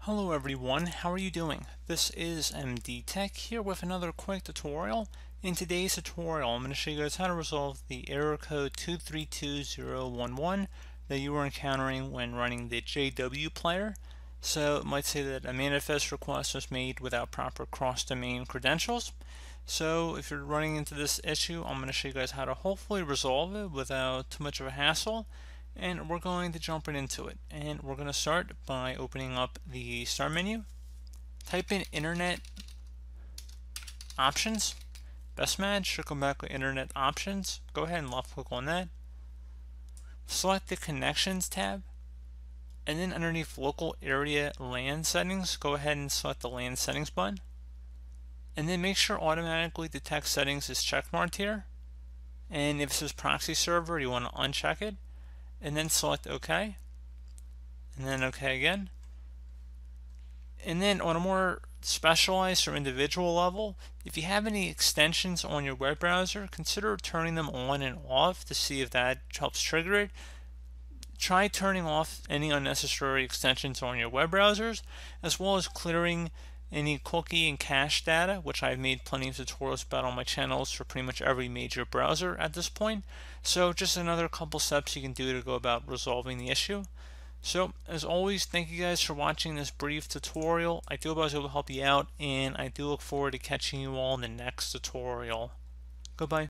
Hello everyone, how are you doing? This is MD Tech here with another quick tutorial. In today's tutorial, I'm going to show you guys how to resolve the error code 232011 that you were encountering when running the JW player. So it might say that a manifest request was made without proper cross-domain credentials. So if you're running into this issue, I'm going to show you guys how to hopefully resolve it without too much of a hassle. And we're going to jump right into it. And we're going to start by opening up the start menu. Type in Internet Options. Best match should come back with Internet Options. Go ahead and left click on that. Select the Connections tab. And then underneath Local Area LAN Settings, go ahead and select the LAN Settings button. And then make sure Automatically Detect Settings is checkmarked here. And if it says Proxy Server, you want to uncheck it. And then select OK, and then OK again. And then on a more specialized or individual level, if you have any extensions on your web browser, consider turning them on and off to see if that helps trigger it. Try turning off any unnecessary extensions on your web browsers, as well as clearing any cookie and cache data, which I've made plenty of tutorials about on my channels for pretty much every major browser at this point. So just another couple steps you can do to go about resolving the issue. So as always, thank you guys for watching this brief tutorial. I do hope I was able to help you out, and I do look forward to catching you all in the next tutorial. Goodbye.